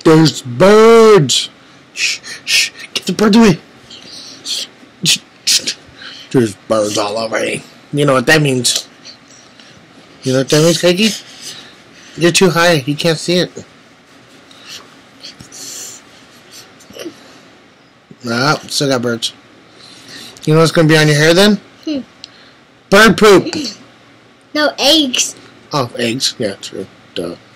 There's birds. Shh, shh. Get the birds away. Shh, shh. There's birds all over me. You know what that means. You know what that means, Kiki? You're too high. You can't see it. Nah, still got birds. You know what's going to be on your hair then? Bird poop. No, eggs. Oh, eggs. Yeah, true. Duh.